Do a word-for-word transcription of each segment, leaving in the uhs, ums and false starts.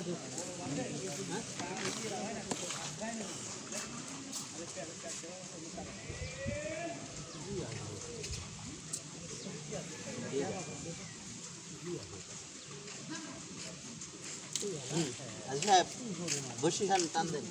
अच्छा बुशी खान टान दे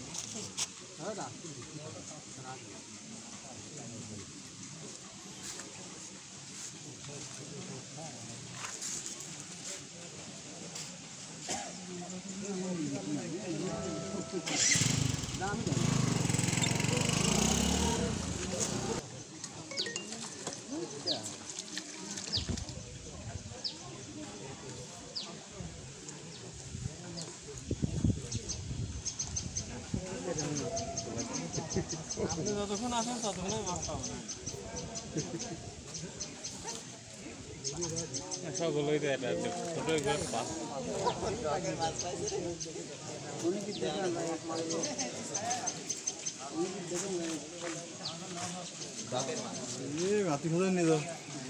আপনি যতক্ষণ আসেন ততক্ষণই মাছ পাবেন সবগুলোই তো এটা ছোটো পাঁচ মাটি খোঁজে নিয়ে যাও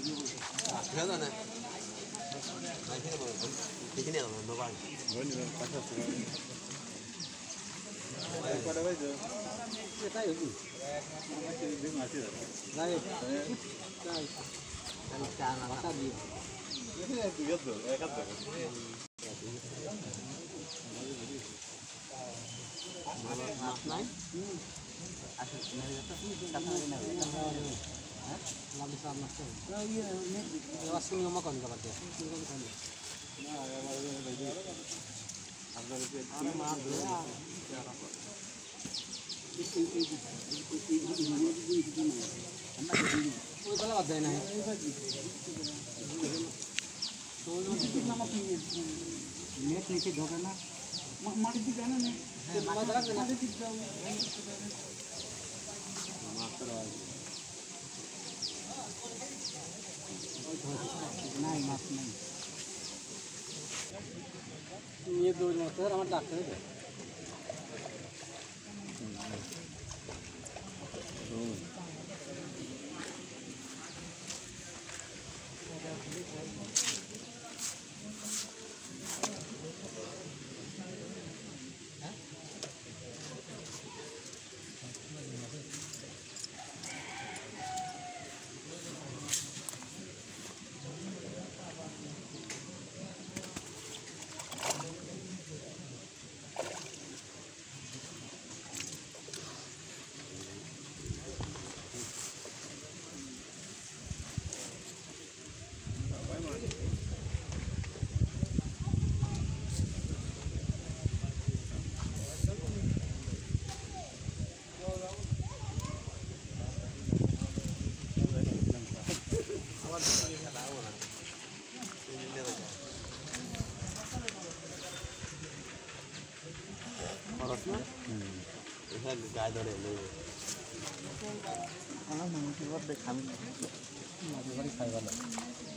नेट नीचे ढोके ना माटी दी जाना ने माटी दी जाना माटी दी जाओ मास्टर नहीं मास्टर नहीं ये दो मास्टर हमारे डॉक्टर है गाय धरे ले खाना मांगती बात देखाम मारी बारी खाई वाला